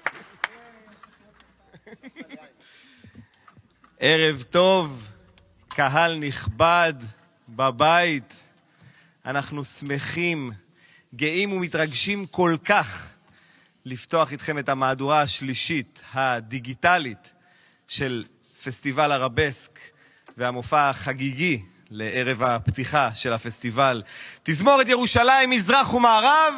ערב טוב, קהל נכבד בבית. אנחנו שמחים, גאים ומתרגשים כל כך לפתוח איתכם את המהדורה השלישית הדיגיטלית של פסטיבל ארבסק והמופע החגיגי לערב הפתיחה של הפסטיבל. תזמורת ירושלים מזרח ומערב.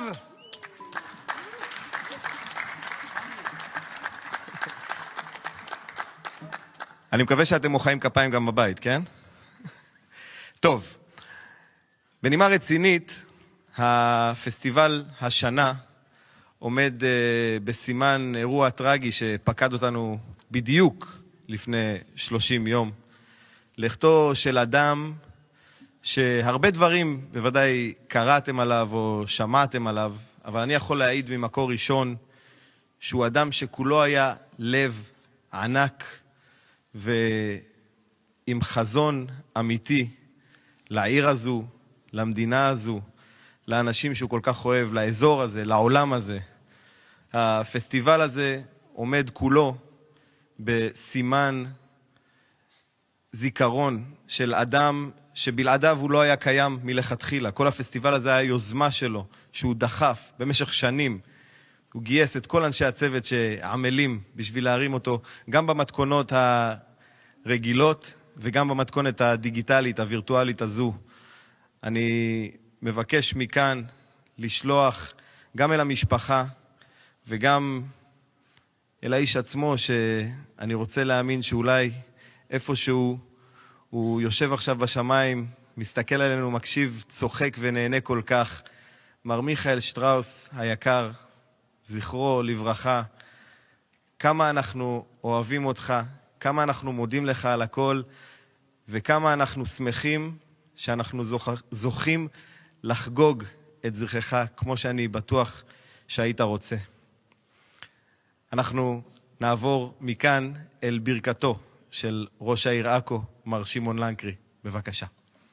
אני מקווה שאתם מוחאים כפיים גם בבית, כן? טוב, בנימה רצינית, הפסטיבל השנה עומד בסימן אירוע טרגי שפקד אותנו בדיוק לפני 30 יום. לכתו של אדם שהרבה דברים בוודאי קראתם עליו או שמעתם עליו, אבל אני יכול להעיד ממקור ראשון שהוא אדם שכולו היה לב ענק ועם חזון אמיתי לעיר הזו, למדינה הזו, לאנשים שהוא כל כך אוהב, לאזור הזה, לעולם הזה. הפסטיבל הזה עומד כולו בסימן זיכרון של אדם שבלעדיו הוא לא היה קיים מלכתחילה. כל הפסטיבל הזה היה יוזמה שלו, שהוא דחף במשך שנים. הוא גייס את כל אנשי הצוות שעמלים בשביל להרים אותו, גם במתכונות הרגילות וגם במתכונת הדיגיטלית, הווירטואלית הזו. אני מבקש מכאן לשלוח גם אל המשפחה וגם אל האיש עצמו, שאני רוצה להאמין שאולי איפשהו הוא יושב עכשיו בשמיים, מסתכל עלינו, מקשיב, צוחק ונהנה כל כך. מר מיכאל שטראוס היקר, זכרו לברכה, כמה אנחנו אוהבים אותך, כמה אנחנו מודים לך על הכל, וכמה אנחנו שמחים שאנחנו זוכים לחגוג את זכרך כמו שאני בטוח שהיית רוצה. אנחנו נעבור מכאן אל ברכתו של ראש העיר עכו, מר שמעון לנקרי. בבקשה.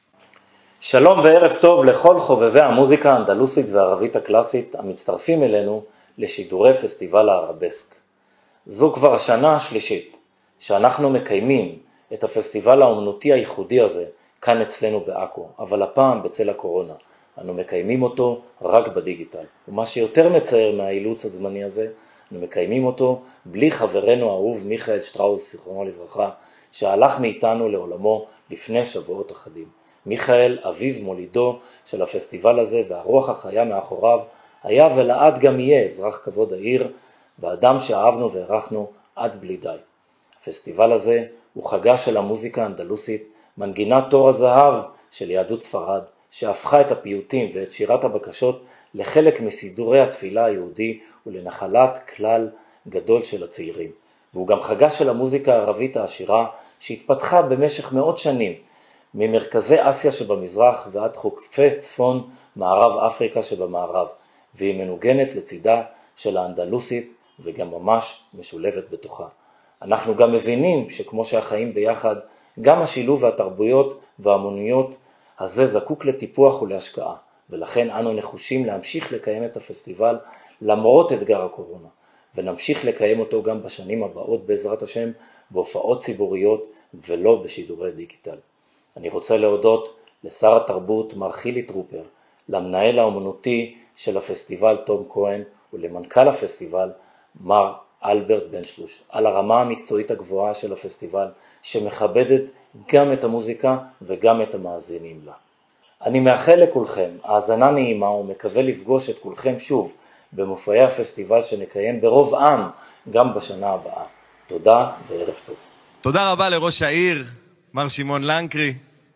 שלום וערב טוב לכל חובבי המוזיקה האנדלוסית והערבית הקלאסית המצטרפים אלינו לשידורי פסטיבל הארבסק. זו כבר השנה השלישית שאנחנו מקיימים את הפסטיבל האומנותי הייחודי הזה כאן אצלנו בעכו, אבל הפעם בצל הקורונה. אנו מקיימים אותו רק בדיגיטל. ומה שיותר מצער מהאילוץ הזמני הזה, אנו מקיימים אותו בלי חברנו האהוב מיכאל שטראוס, זיכרונו לברכה, שהלך מאיתנו לעולמו לפני שבועות אחדים. מיכאל, אביו מולידו של הפסטיבל הזה והרוח החיה מאחוריו, היה ולעד גם יהיה אזרח כבוד העיר, ואדם שאהבנו והערכנו עד בלי די. הפסטיבל הזה הוא חגה של המוזיקה האנדלוסית, מנגינת תור הזהב של יהדות ספרד, שהפכה את הפיוטים ואת שירת הבקשות לחלק מסידורי התפילה היהודי ולנחלת כלל גדול של הצעירים. והוא גם חגה של המוזיקה הערבית העשירה שהתפתחה במשך מאות שנים, ממרכזי אסיה שבמזרח ועד חופי צפון מערב אפריקה שבמערב, והיא מנוגנת לצידה של האנדלוסית וגם ממש משולבת בתוכה. אנחנו גם מבינים שכמו שהחיים ביחד, גם השילוב והתרבויות והאמוניות הזה זקוק לטיפוח ולהשקעה, ולכן אנו נחושים להמשיך לקיים את הפסטיבל למרות אתגר הקורונה, ונמשיך לקיים אותו גם בשנים הבאות בעזרת השם בהופעות ציבוריות ולא בשידורי דיגיטל. אני רוצה להודות לשר התרבות מר חילי טרופר, למנהל האומנותי של הפסטיבל תום כהן ולמנכ"ל הפסטיבל מר אלברט בן שלוש, על הרמה המקצועית הגבוהה של הפסטיבל שמכבדת גם את המוזיקה וגם את המאזינים לה. אני מאחל לכולכם האזנה נעימה ומקווה לפגוש את כולכם שוב במופעי הפסטיבל שנקיים ברוב עם גם בשנה הבאה. תודה וערב טוב. תודה רבה לראש העיר, מר שמעון לנקרי.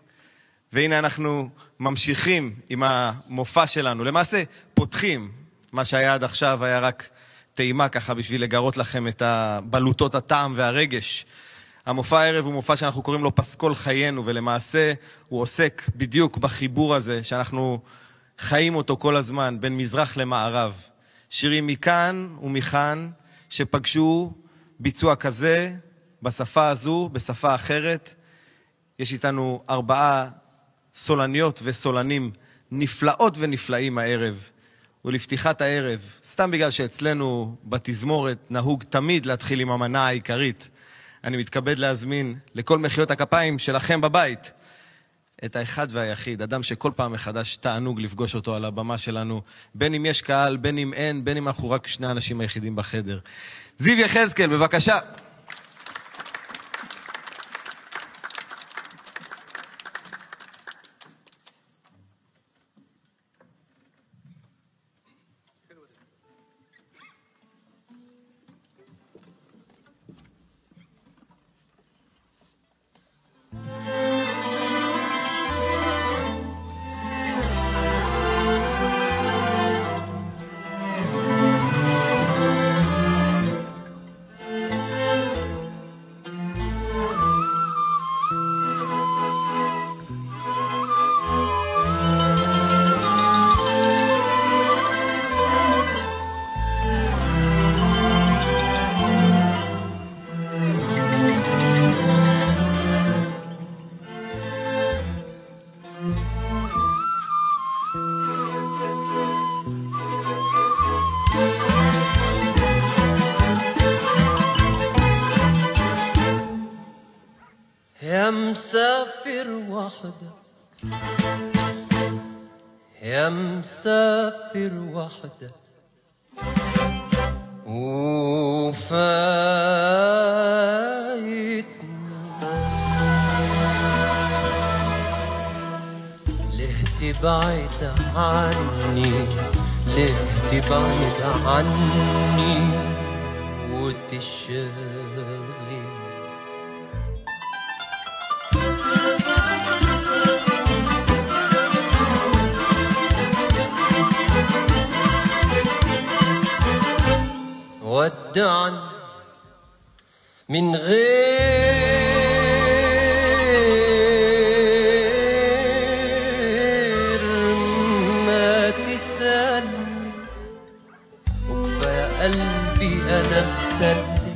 והנה אנחנו ממשיכים עם המופע שלנו. למעשה פותחים, מה שהיה עד עכשיו היה רק טעימה ככה בשביל לגרות לכם את בלוטות הטעם והרגש. המופע הערב הוא מופע שאנחנו קוראים לו פסקול חיינו, ולמעשה הוא עוסק בדיוק בחיבור הזה שאנחנו חיים אותו כל הזמן בין מזרח למערב. שירים מכאן ומכאן שפגשו ביצוע כזה בשפה הזו, בשפה אחרת. יש איתנו 4 סולניות וסולנים נפלאות ונפלאים הערב. ולפתיחת הערב, סתם בגלל שאצלנו בתזמורת נהוג תמיד להתחיל עם המנה העיקרית, אני מתכבד להזמין לכל מחיאות הכפיים שלכם בבית את האחד והיחיד, אדם שכל פעם מחדש תענוג לפגוש אותו על הבמה שלנו, בין אם יש קהל, בין אם אין, בין אם אנחנו רק שני האנשים היחידים בחדר. זיו יחזקאל, בבקשה. يا مسافر وحدك يا مسافر وحدك وفايتني ليه تبعد عني ليه تبعد عني وتشغل ودعني من غير ما تسألني وكفاية قلبي أنا مسلم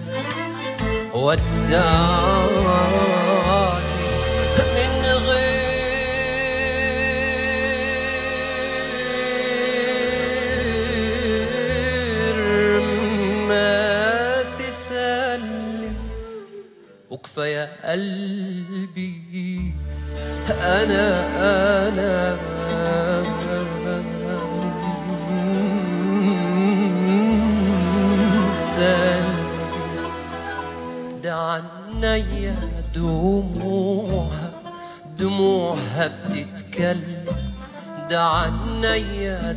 ودعني من وكفاية قلبي أنا سلبي ده عنيا دموعها بتتكلم ده عنيا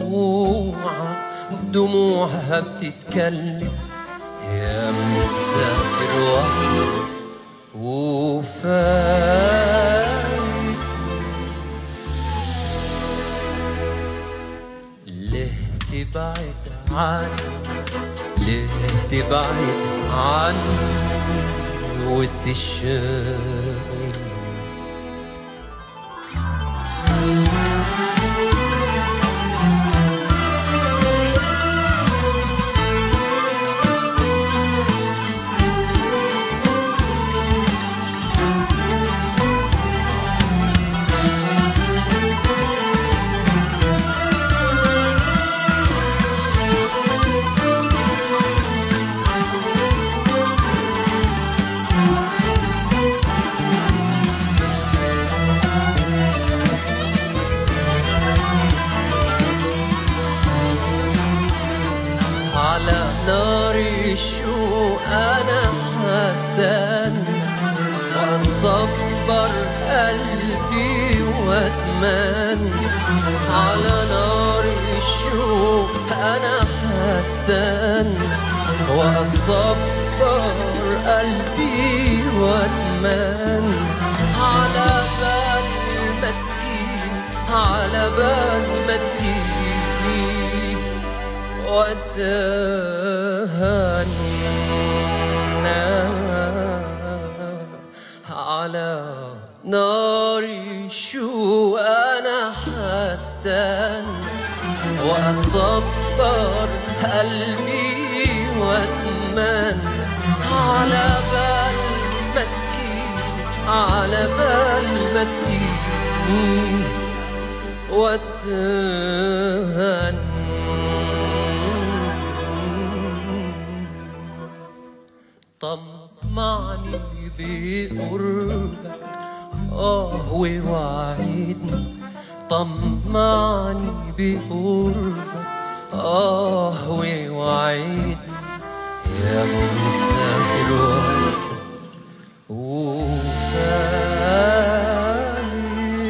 دموعها بتتكلم يا مسافر وحدك وفايتني ليه تبعد عني ليه تبعد عني وتشغل وأصبر قلبي وأتمنى على نار الشوق أنا هستنى وأصبر قلبي وأتمنى على بال ما تجيني على بال ما تجيني وأتهنى على ناري شو أنا هستنى وأصبر قلبي وأتمنى على بال ما تجيني على بال ما تجيني وأتهنى طمعني بقربك ووعدني، طمعني بقربك ووعدني يا مسافر وفاتني.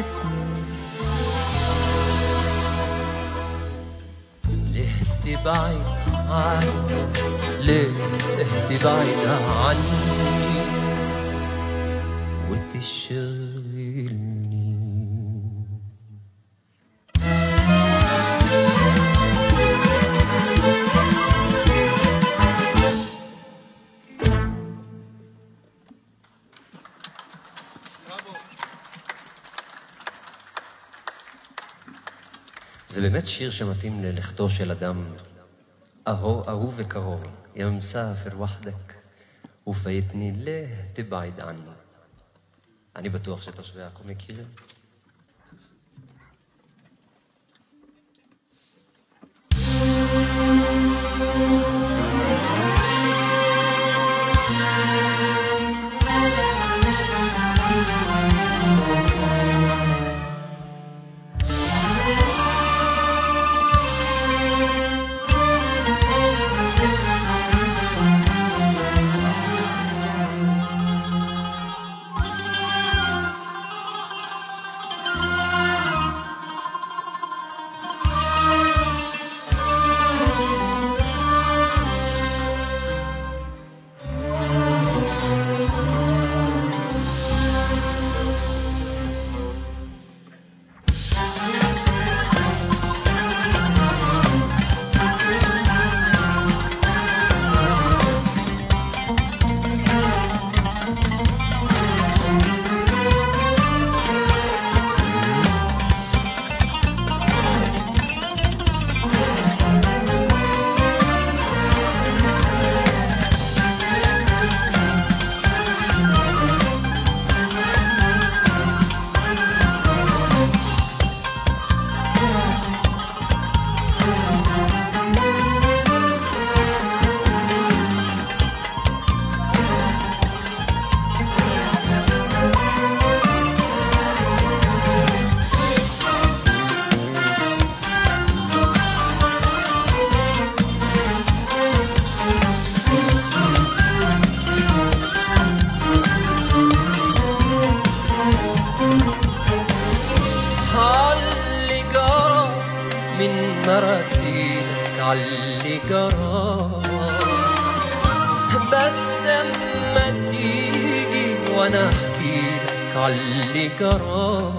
ليه تبعد عني، ليه تبعد عني وتشغلني؟ זה באמת שיר שמתאים ללכתו של אדם אהוב וקרוב. יא מסافر وحدك ופייתני, לيه תבעד עני. אני בטוח שתושבי עכו מכירים. عاللي جرى بس اما تيجي وانا احكي لك عاللي جرى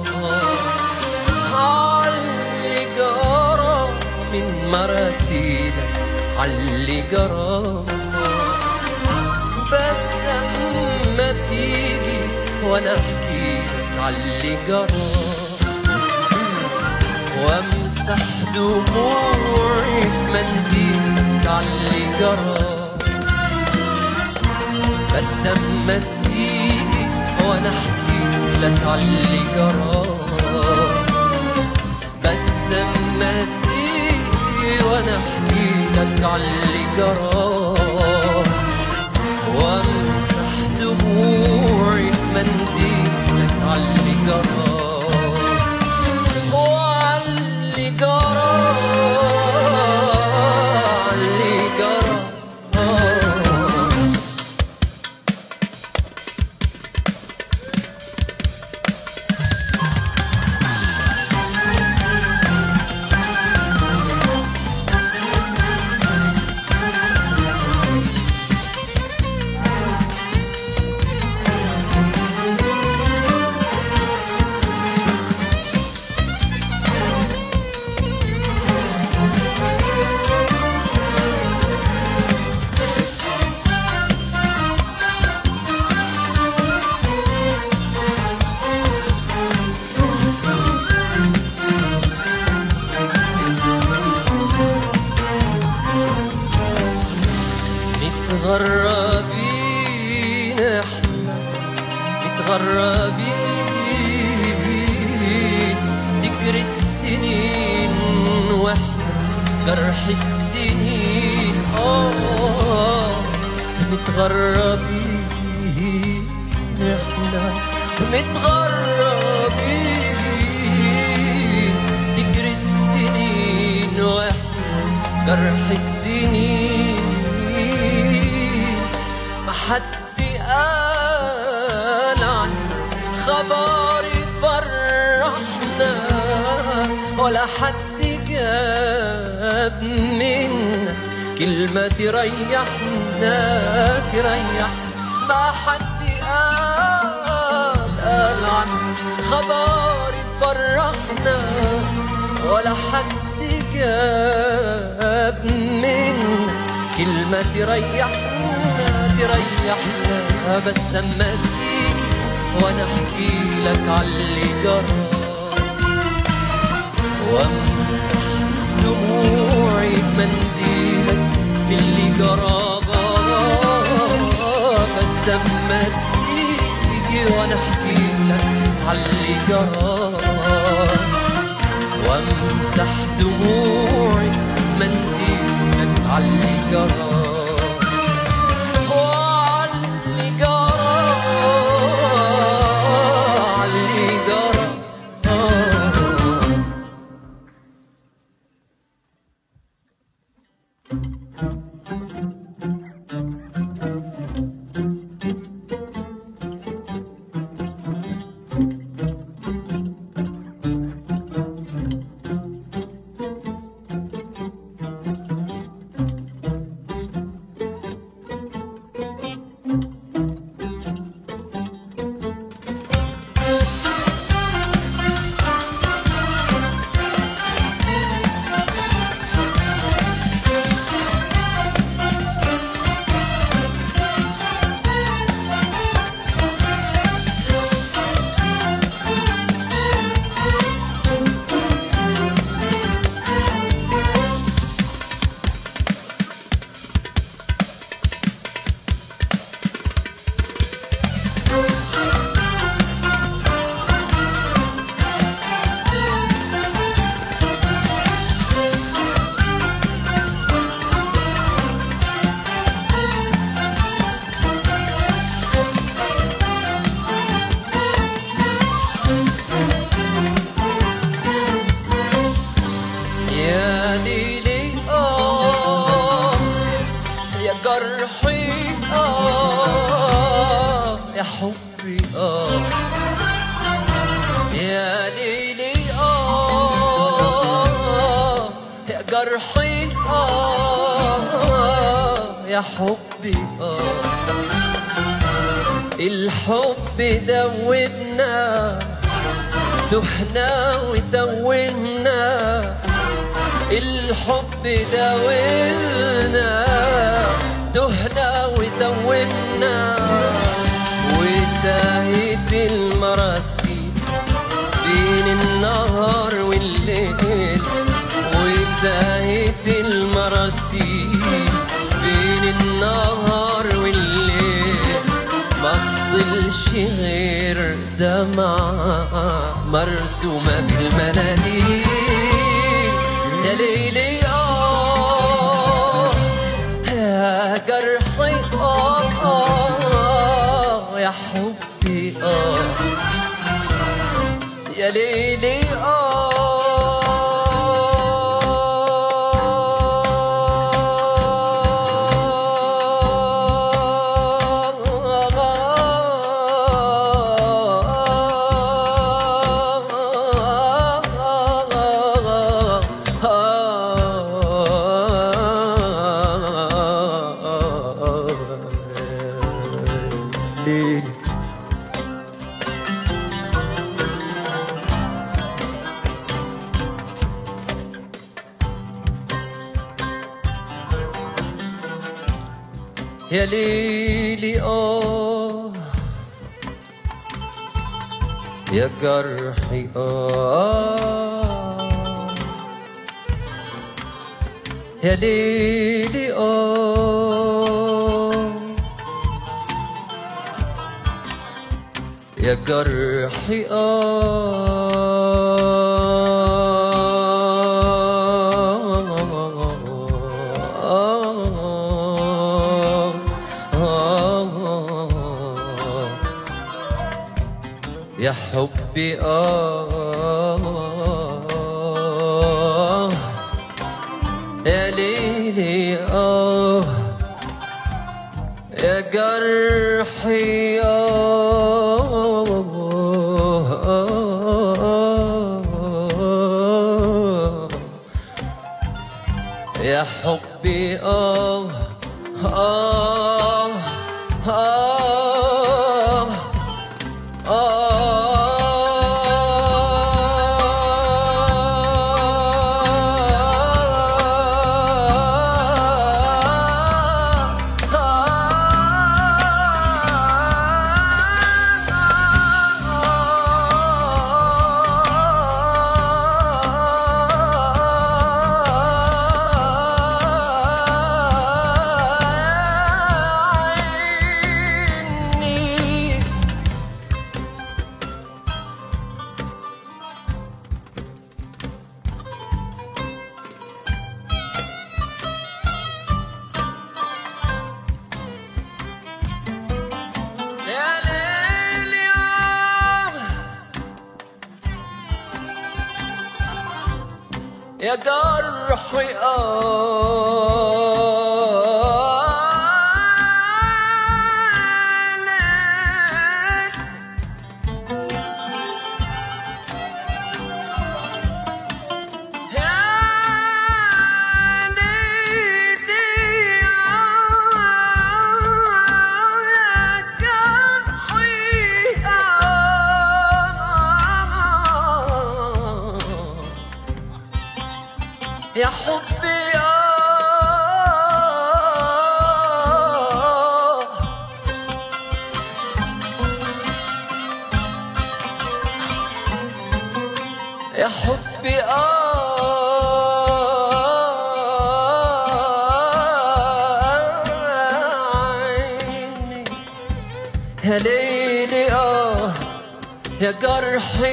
عاللي جرى من مراسيلك عاللي جرى بس اما تيجي وانا احكي لك عاللي جرى وامسح دموعي في منديلك عاللي جرى بس اما تيجي وانا احكي لك عاللي جرى بس اما تيجي وانا احكي لك عاللي جرى وامسح دموعي في منديلك عاللي جرى متغربين احنا متغربين تجري السنين واحنا جرح السنين متغربين احنا متغربين، تجري السنين واحنا جرح السنين، ما حد قال عن خبر يفرحنا، ولا حد جاب منا كلمة تريحنا تريحنا، ما حد قال عن خبر يفرحنا، ولا حد جاب منا كلمة تريحنا تريحنا. بس اما تيجي وانا احكي لك عاللي جرى، وامسح دموعي بمنديلك باللي جرى، بس اما تيجي وانا احكي لك عاللي جرى، وامسح دموعي بمنديلك عاللي جرى. الحب دوبنا تهنا وتوهنا، الحب دوبنا تهنا وتوهنا، وتاهت المراسي بين النهار والليل، وتاهت المراسي بين النهار والليل، ما فضلش غير دمعة مرسومة بالمناديل. يا ليلي يا جرحي يا حبي يا ليلي يا ليلي يا جرحي يا ليلي يا جرحي يا حبي يا ليلي يا جرحي يا حبي يا جرحي يا حبي يا حبي عيني يا ليلي يا جرحي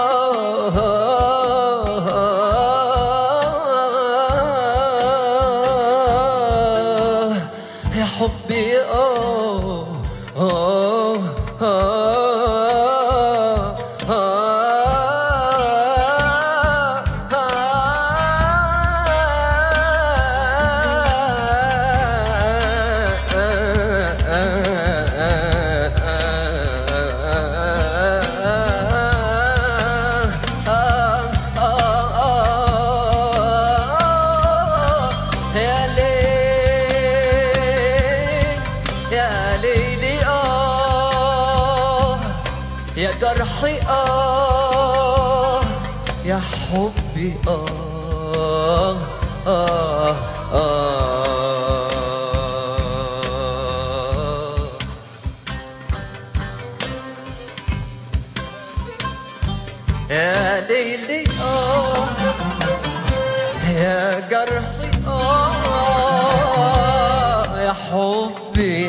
يا حبي يا جرحي يا حبي يا ليلي يا جرحي يا حبي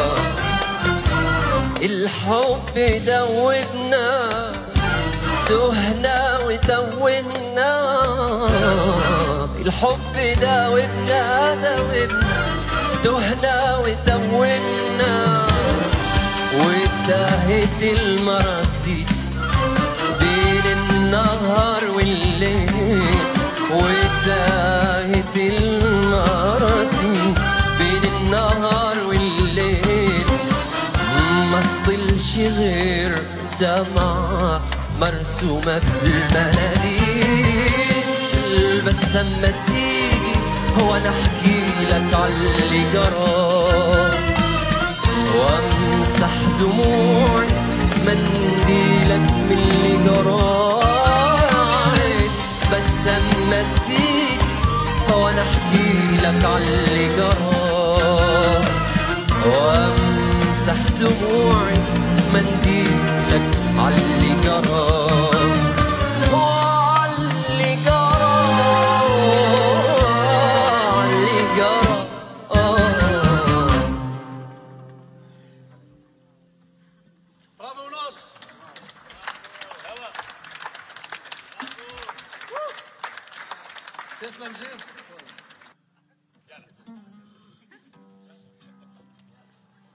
الحب دوبنا تهنا وتوهنا الحب دوبنا تهنا وتوهنا وانتهت المراسي بين النهار والليل وانتهت المراسي بين النهار والليل ما تطلش غير دمعة مرسومة بالمناديل بس اما تيجي هو انا احكي لك عاللي جرى وامسح دموعي منديلك من اللي جرى بس اما تيجي هو انا احكي لك عاللي جرى وامسح دموعي منديلك عاللي جرى عاللي جرى عاللي جرى برافو ونص تسلم زين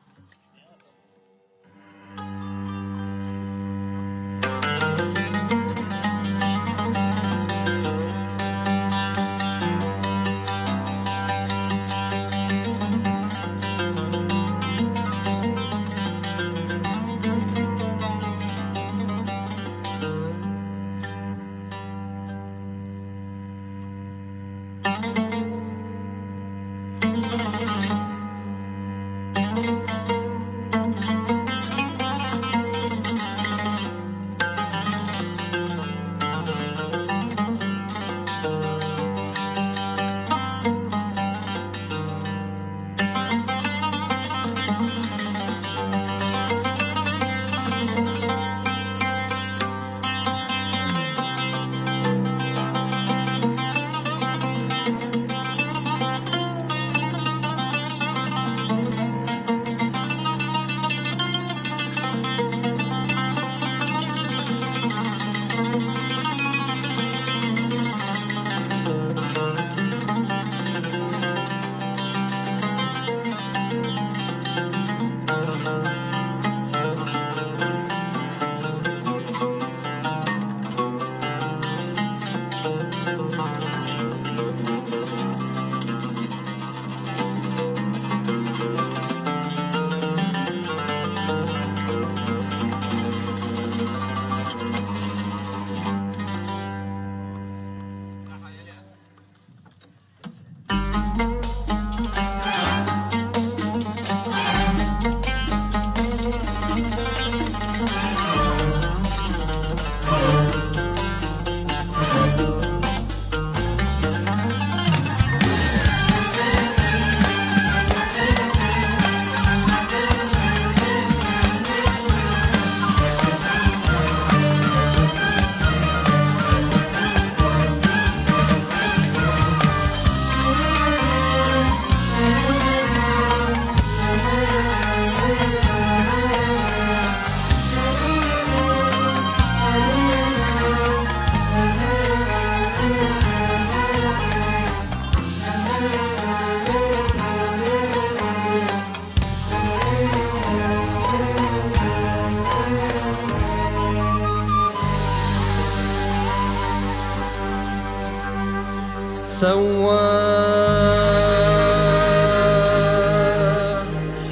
سواح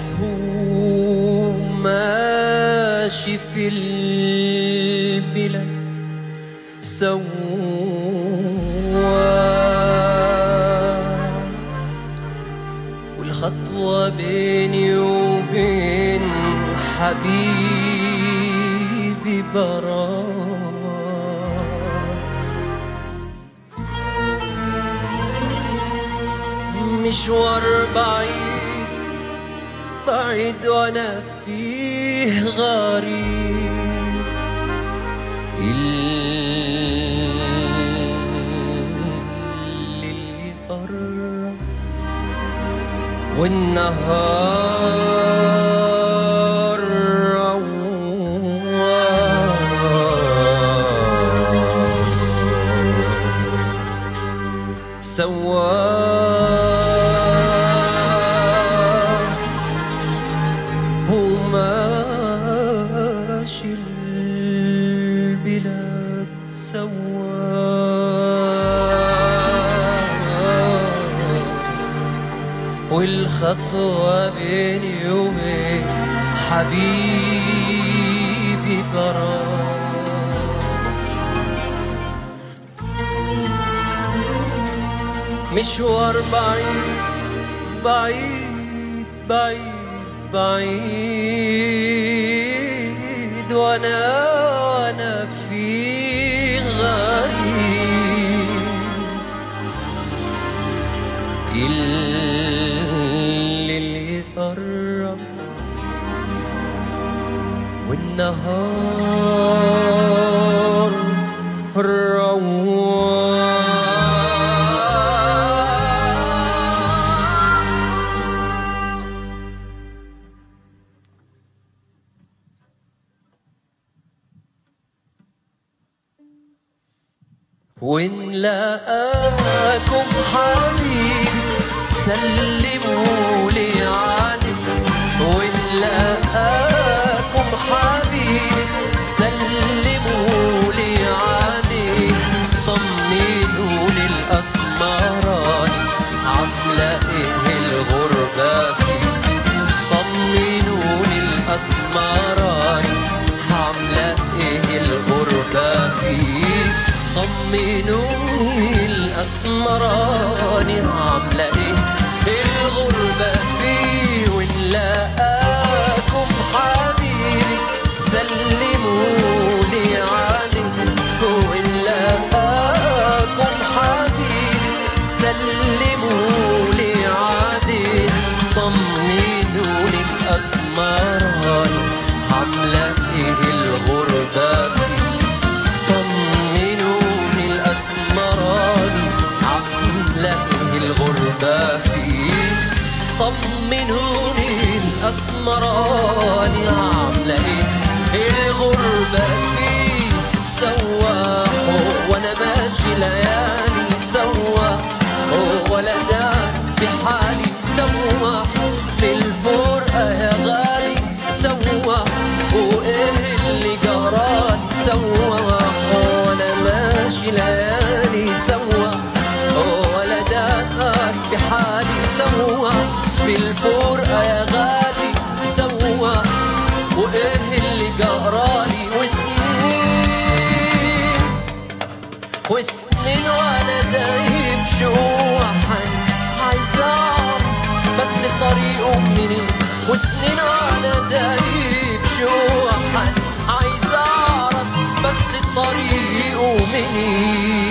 وماشي في البلاد سواح والخطوة بيني وبين حبيبي براء مشوار بعيد بعيد وانا فيه غريب اللي قرب والنهار روان سواح وماشي البلاد سواح والخطوة بيني وبين حبيبي براء مشوار بعيد بعيد بعيد بعيد وانا في غريب اللي قرب والنهار روان وإن لقاكم حبيبي سلموا لي عليه وإن لقاكم حبيبي سلموا لي عليه طمنوا للأسمراني عاملة إيه الغربة فيه طمنوا للأسمراني عاملة إيه الغربة فيه طمنوني الأسمراني عاملة إيه الغربة فيه وإن لقاكم حبيبي سلموا لي عليه وإن لقاكم حبيبي سلموا لي عليه طمنوني الأسمراني عاملة إيه الغربة فيه الغربة فيه طمنوني الأسمراني عاملة إيه الغربة فيه سواح وأنا ماشي ليالي سواح ولا دار بحالي سواح في الفرقة يا غالي سواح وإيه اللي جرالي سواح وأنا ماشي ليالي سواح بحالي سوا بالفرقة يا غالي سوا وإيه اللي جرالي وسنين وأنا دايب شوحن عايز أعرف بس طريقه منين وسنين وأنا دايب شوحن عايز أعرف بس طريقه منين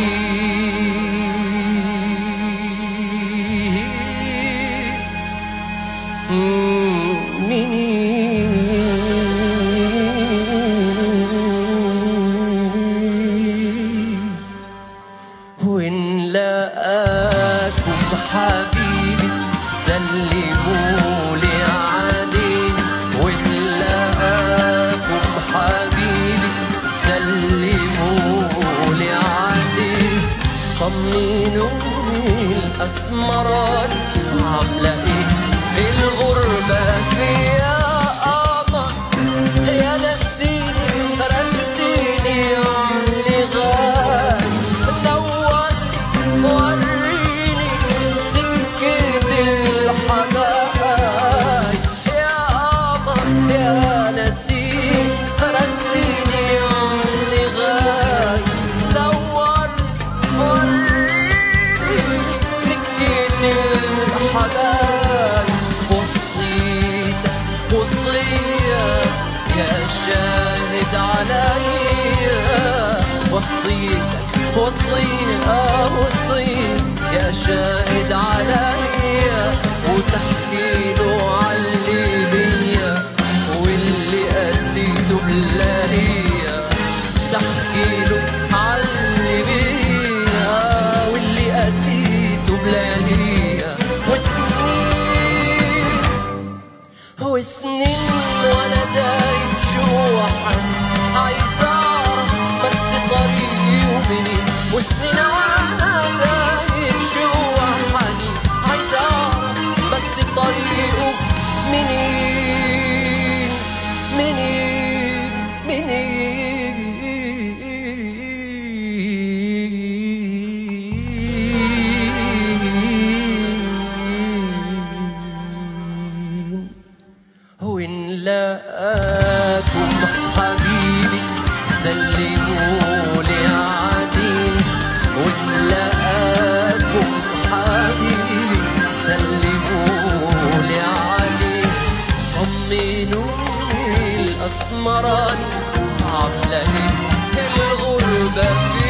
وإن لقاكم حبيبي سلموا لي عليه وإن لقاكم حبيبي سلموا لي عليه طمنوني الأسمراني عاملة إيه الغربة فيها قمر يا نسيني رسيني عمري غالي دور وريني عليا وصيتك وصيت يا شاهد عليا وتحكي له علي بيا واللي قسيته بلاهيا تحكي له علي بيا واللي قسيته بلاهيا وسنين وانا دايب جوحك عايز اعرف بس طريقي ومنين وسنين وانا دايب جوحك عايز اعرف بس طريقه منين وإن لاقاكم حبيبي سلموا لي عليه وإن لاقاكم حبيبي سلموا لي عليه طمنوني الأسمراني عاملة إيه الغربة فيه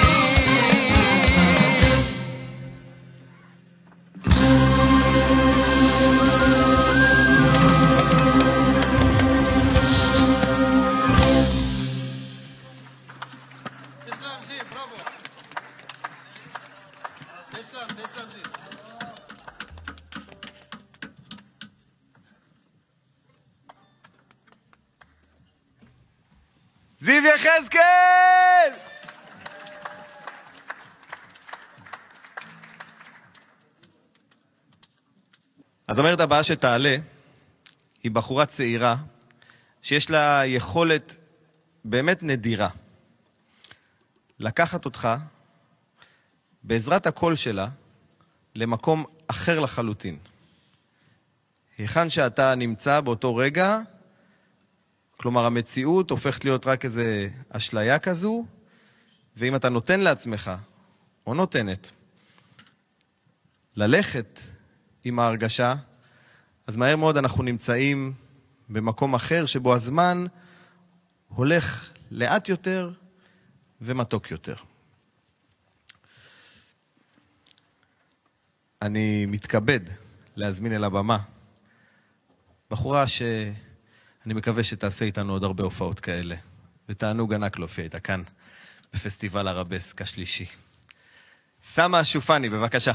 זיו יחזקאל! הזמרת הבאה שתעלה היא בחורה צעירה שיש לה יכולת באמת נדירה לקחת אותך בעזרת הקול שלה למקום אחר לחלוטין. היכן שאתה נמצא באותו רגע, כלומר המציאות הופכת להיות רק איזה אשליה כזו, ואם אתה נותן לעצמך, או נותנת, ללכת עם ההרגשה, אז מהר מאוד אנחנו נמצאים במקום אחר שבו הזמן הולך לאט יותר ומתוק יותר. אני מתכבד להזמין אל הבמה בחורה שאני מקווה שתעשה איתנו עוד הרבה הופעות כאלה, ותענוג ענק להופיע איתה כאן בפסטיבל ארבסק השלישי. סמה שופני, בבקשה.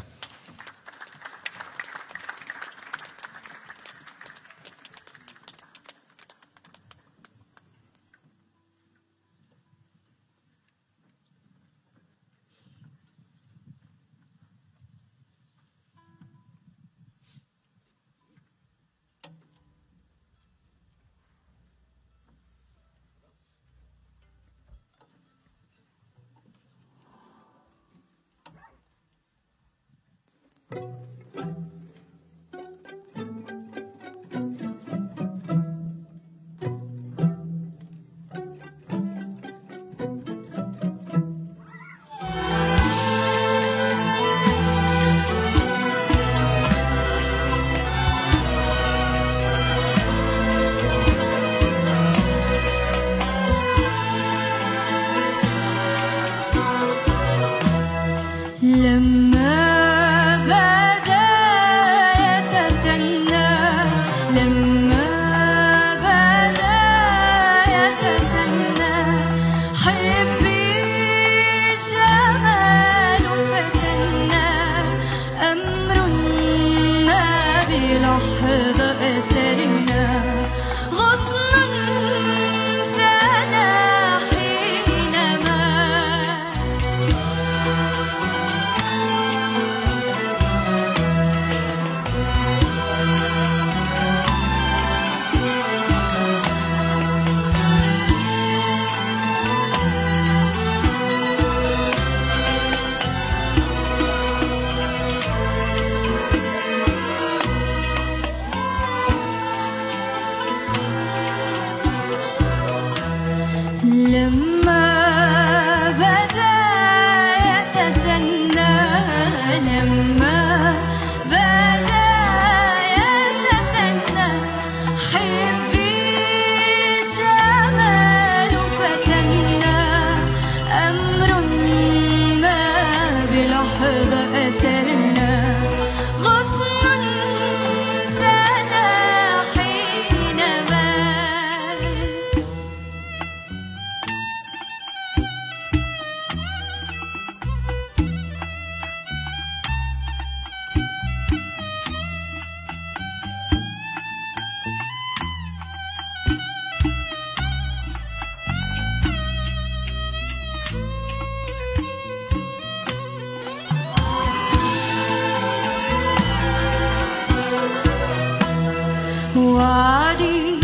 وعدي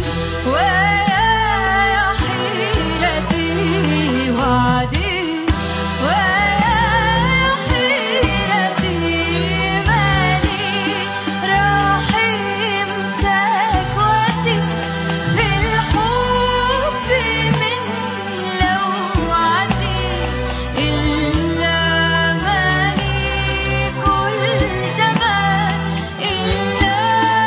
ويا حيرتي وعدي ويا حيرتي مالي راح يمسك ودي في الحب من لوعتي إلا مالي كل زمان إلا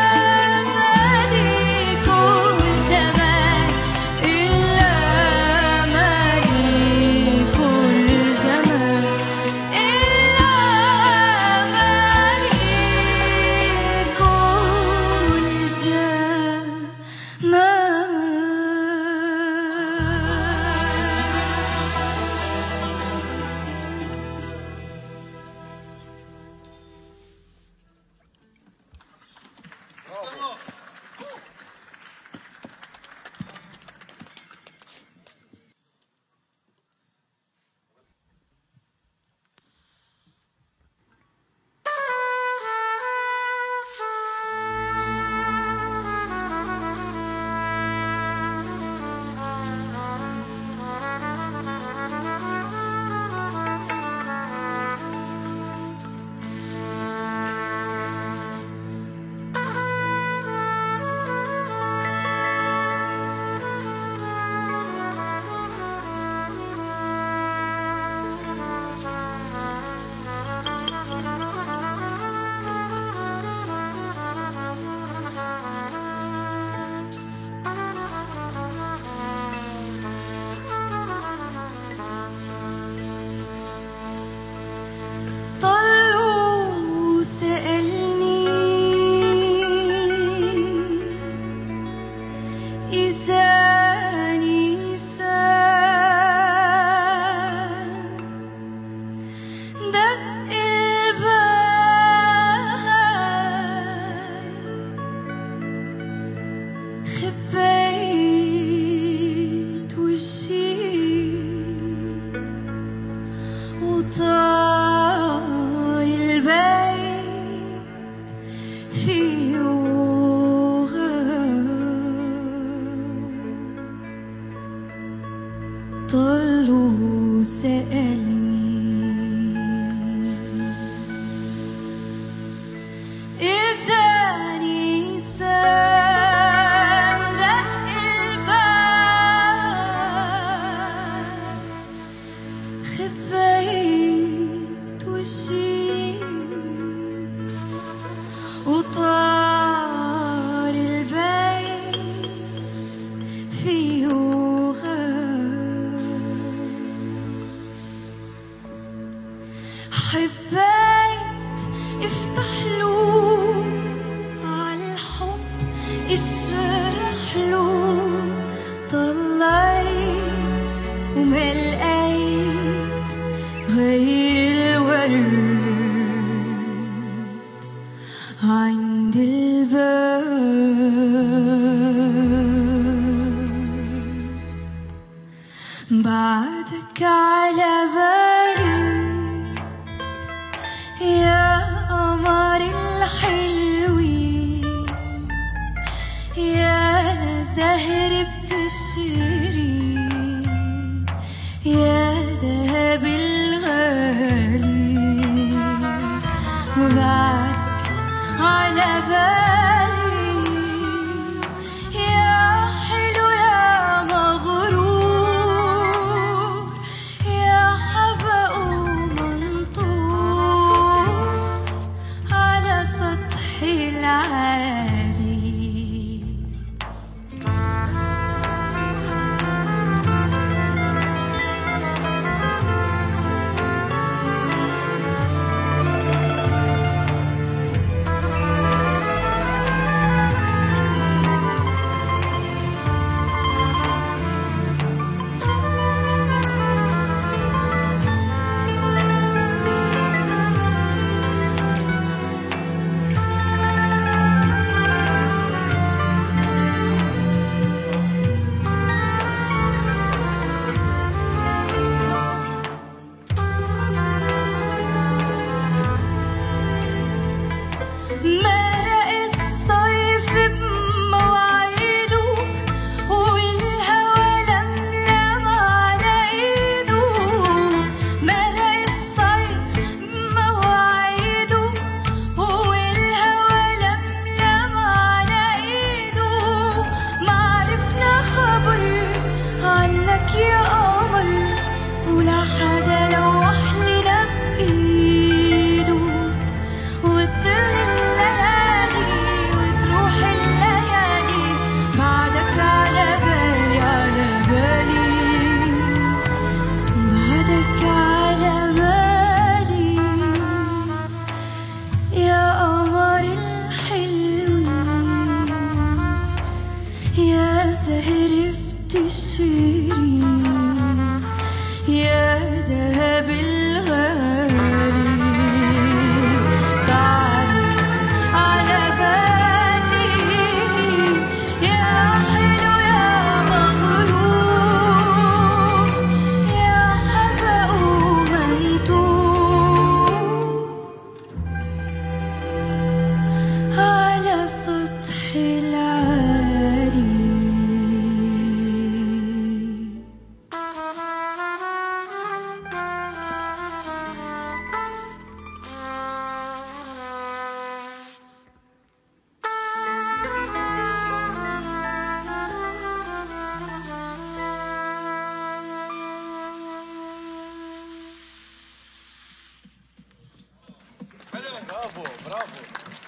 طلوا سألني إذا نيسان دق الباب خبيت وشي وطار البيت فيه حبيت افتح له عالحب اشرح له طلعت وما لقيت غير الورد عند الباب بعدك على بالي يا قمر الحلوين يا زهر بتشري يا دهب الغالي وبعدك على بالي يا حلو يا مغرور يا حبق ومنطور على سطح العالي الشيرين يا ذهب الغالي بعدك على بالي يا حلو يا مغرور يا حبق منتوب على سطح العالي. برافو برافو.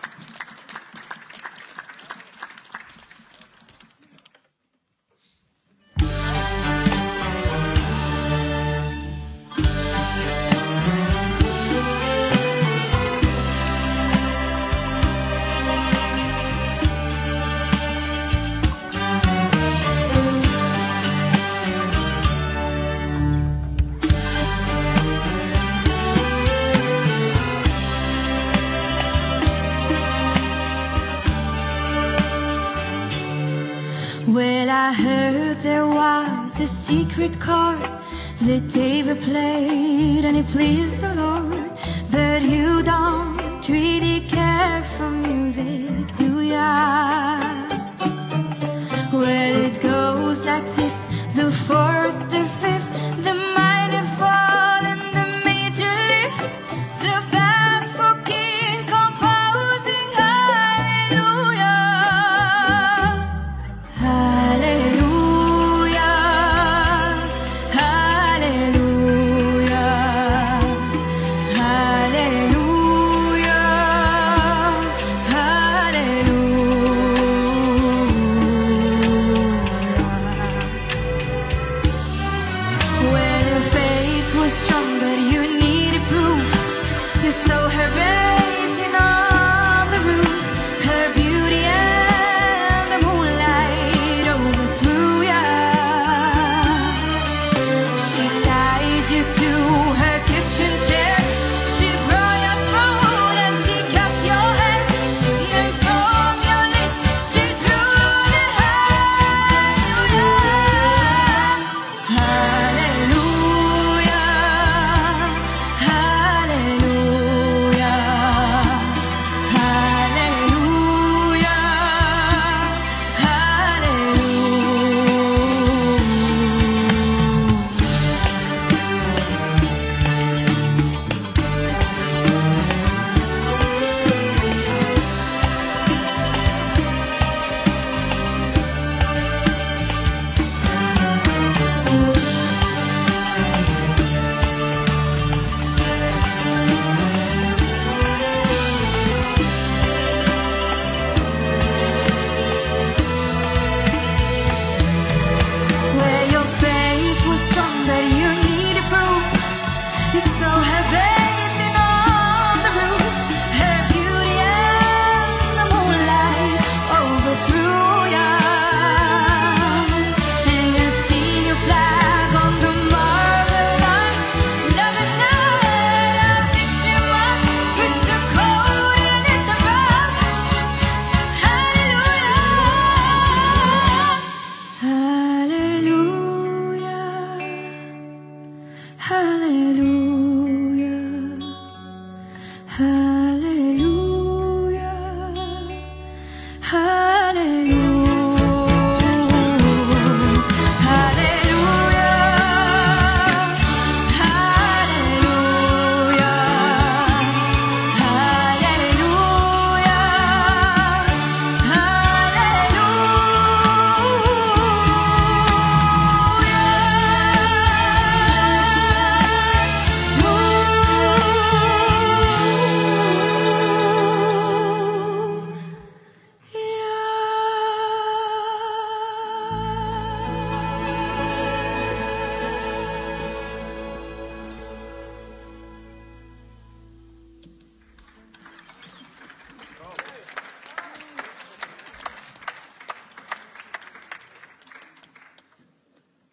Well, I heard there was a secret chord that David played and it pleased the Lord. But you don't really care for music, do ya? Well, it goes like this: the fourth, the fifth, the minor fall and the major lift, the band for king composing hallelujah. Hallelujah, hallelujah, hallelujah, hallelujah.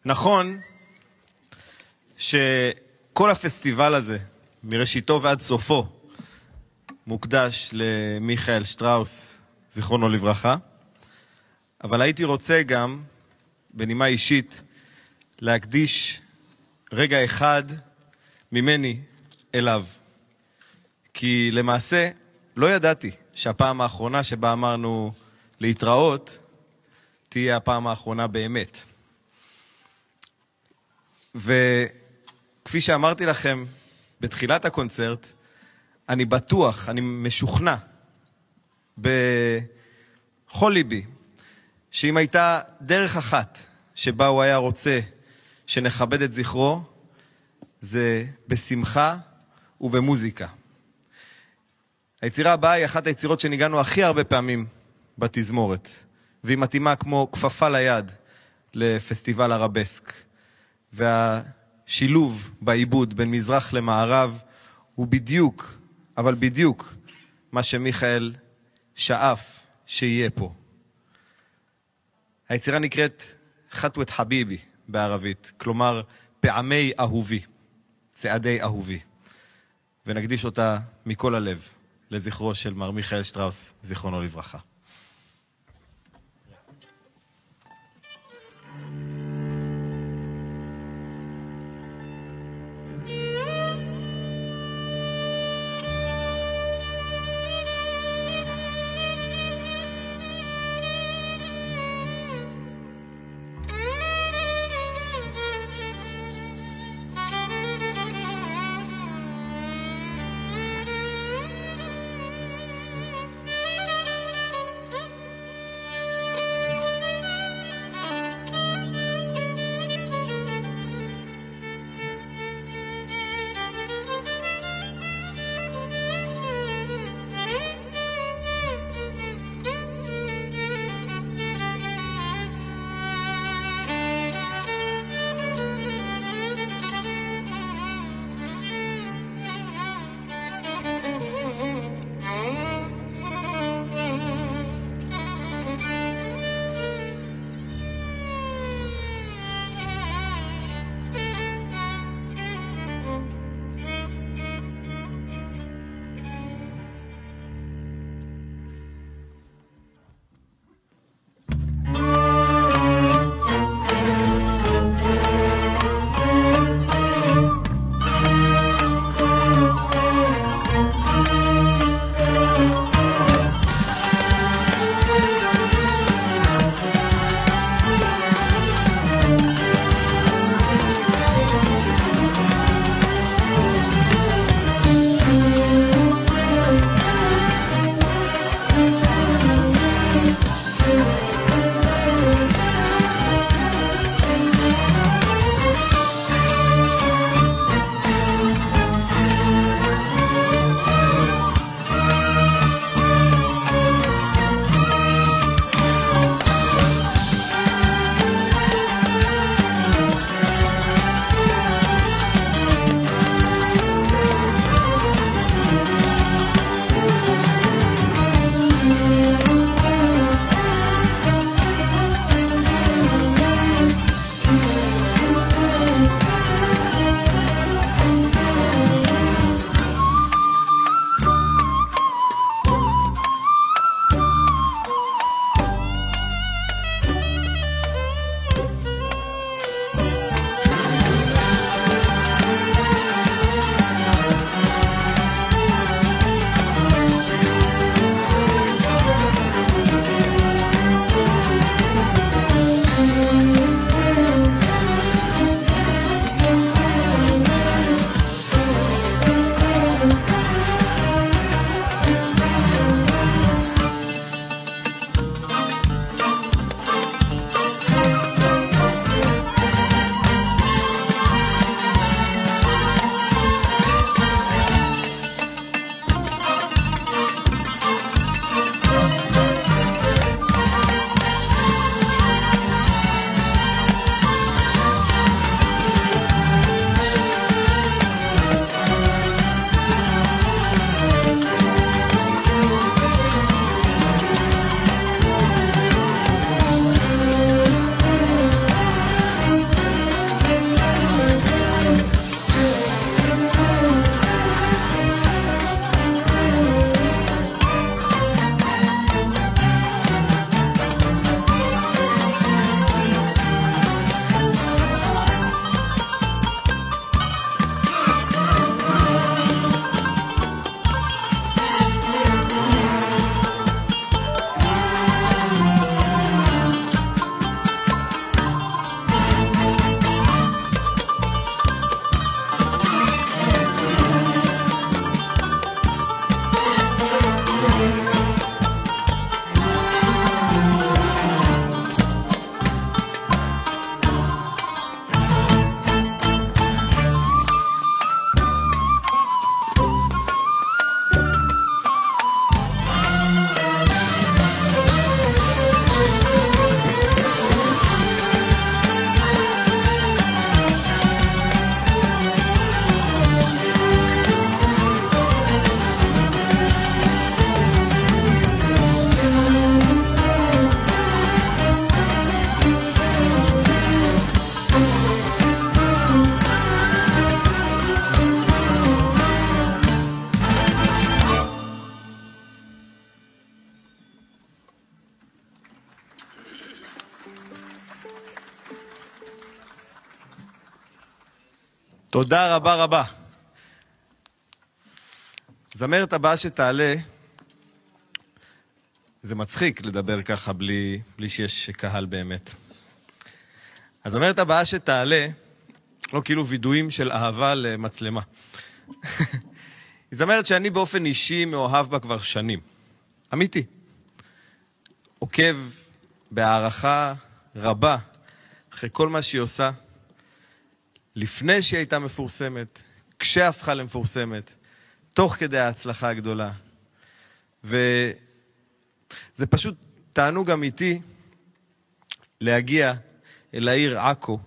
נכון שכל הפסטיבל הזה, מראשיתו ועד סופו, מוקדש למיכאל שטראוס, זיכרונו לברכה, אבל הייתי רוצה גם, בנימה אישית, להקדיש רגע אחד ממני אליו. כי למעשה לא ידעתי שהפעם האחרונה שבה אמרנו להתראות, תהיה הפעם האחרונה באמת. וכפי שאמרתי לכם בתחילת הקונצרט, אני בטוח, אני משוכנע בכל ליבי, שאם הייתה דרך אחת שבה הוא היה רוצה שנכבד את זכרו, זה בשמחה ובמוזיקה. היצירה הבאה היא אחת היצירות שניגענו הכי הרבה פעמים בתזמורת, והיא מתאימה כמו כפפה ליד לפסטיבל ארבסק. והשילוב בעיבוד בין מזרח למערב הוא בדיוק, אבל בדיוק, מה שמיכאל שאף שיהיה פה. היצירה נקראת חטוות חביבי בערבית, כלומר פעמי אהובי, צעדי אהובי. ונקדיש אותה מכל הלב לזכרו של מר מיכאל שטראוס, זיכרונו לברכה. תודה רבה רבה. זמרת הבאה שתעלה, זה מצחיק לדבר ככה בלי שיש קהל באמת. הזמרת הבאה שתעלה, לא כאילו וידויים של אהבה למצלמה. היא זמרת שאני באופן אישי מאוהב בה כבר שנים. אמיתי. עוקב בהערכה רבה אחרי כל מה שהיא עושה, לפני שהיא הייתה מפורסמת, כשהפכה למפורסמת, תוך כדי ההצלחה הגדולה. וזה פשוט תענוג אמיתי להגיע אל העיר עכו,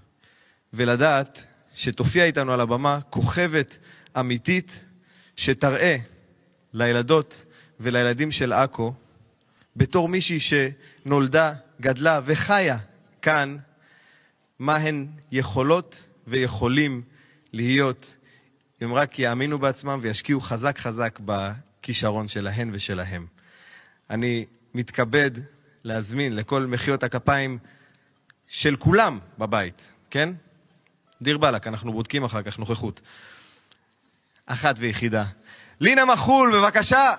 ולדעת שתופיע איתנו על הבמה כוכבת אמיתית, שתראה לילדות ולילדים של עכו, בתור מישהי שנולדה, גדלה וחיה כאן, מה הן יכולות ויכולים להיות, אם רק יאמינו בעצמם וישקיעו חזק חזק בכישרון שלהן ושלהם. אני מתכבד להזמין לכל מחיאות הכפיים של כולם בבית, כן? דיר בלק, אנחנו בודקים אחר כך נוכחות. אחת ויחידה. לינה מחול, בבקשה.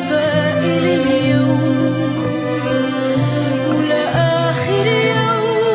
ولا آخر يوم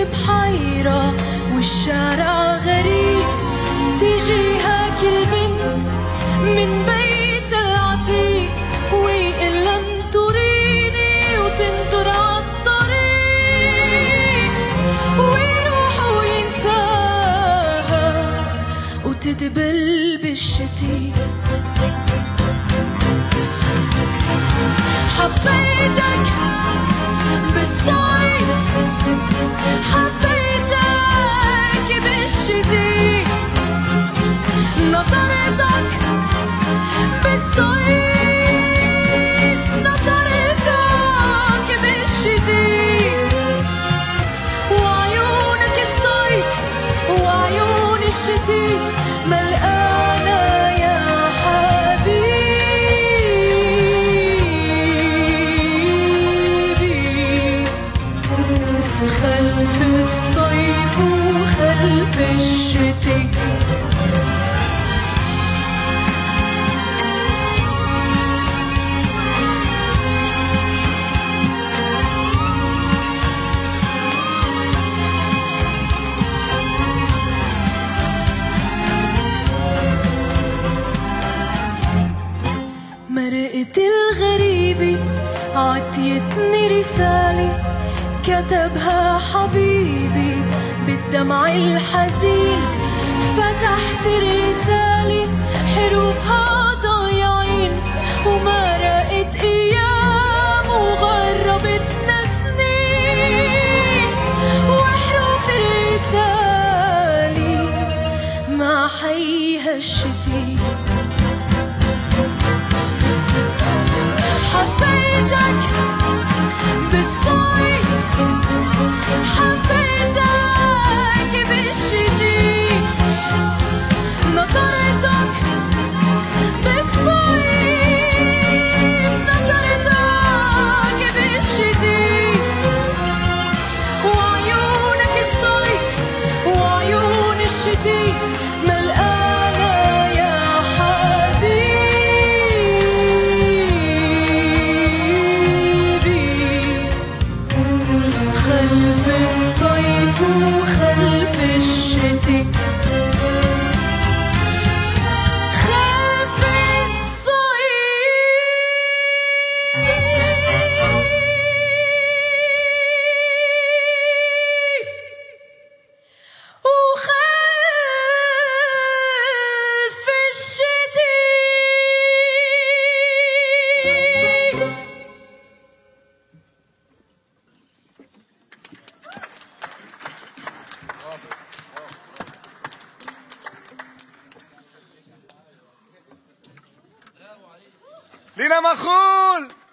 بحيرة والشارع غريب، تيجيها كل بنت من بيت العتيق ويقلها انطريني وتنطر عالطريق، ويروح وينساها وتدبل بالشتي. حبيتك بالصيف، حبيتك بالشتي، نطرتك بالصيف، نطرتك بالشتي، وعيونك الصيف وعيون الشتي ملقانا يا حبيبي، خلف الصيف وخلف الشتي. مرقت الغريبة عطيتني رسالة كتبها حبيبي بالدمع الحزين، فتحت الرسالة حروفها ضايعين، ومرقت أيام وغربتنا سنين، وحروف الرسالة مع حيها الشتي. حبيتك بالصيف، حبيتك بالشتي، نطرتك بالصيف، نطرتك بالشتي، وعيونك الصيف وعيون الشتي ملقانا يا خلف الصيف وخلف الشتي، خلف الصيف وخلف الشتي. لينا مخول.